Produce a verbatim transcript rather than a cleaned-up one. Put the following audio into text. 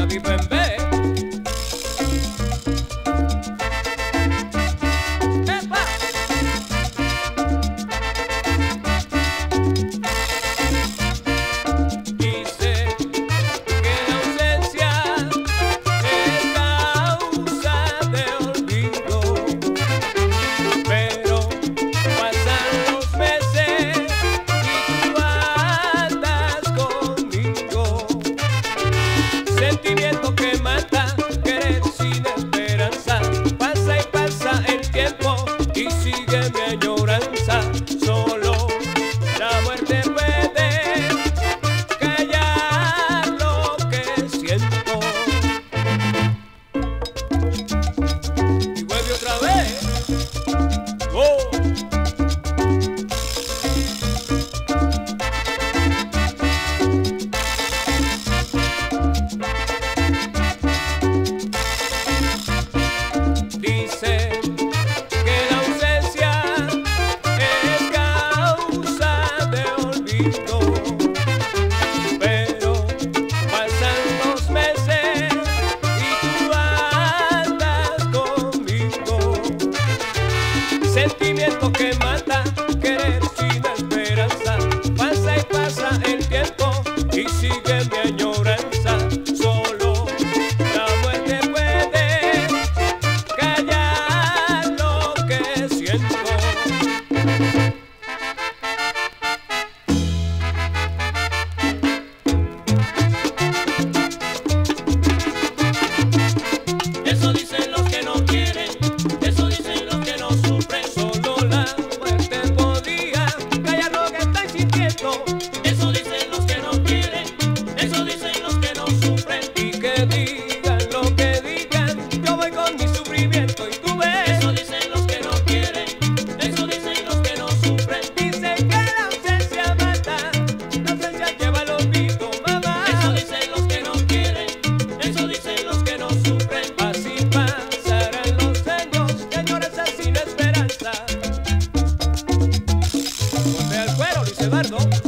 mi bebé. ¡Epa! Dice que la ausencia es causa de olvido, pero pasan los meses y tú andas conmigo. Sentimiento que mata, querer sin esperanza. Pasa y pasa el tiempo y sigue mi añoranza. Solo la muerte puede callar lo que siento. Y vuelve otra vez. Oh. Dice que la ausencia es causa de olvido, pero pasan los meses y tú andas conmigo. Sentimiento que mata, querer sin esperanza. Pasa y pasa el tiempo y sigue mi añoranza. Solo la muerte puede callar lo que siento. Eso dicen los que no quieren, eso dicen los que no sufren. Solo la muerte podía callar lo que estoy sintiendo. Eso dicen los que no quieren, eso dicen los que no sufren. Y que digan lo que digan, yo voy con mi sufrimiento y tú ves. Eso dicen los que no quieren, eso dicen los que no sufren. Dicen que la ausencia mata, la ausencia lleva el olvido, mamá. Eso dicen los que no quieren, eso dicen los que no sufren. Así pasarán los años, añoranza sin esperanza. Ponte al cuero, Luis Eduardo.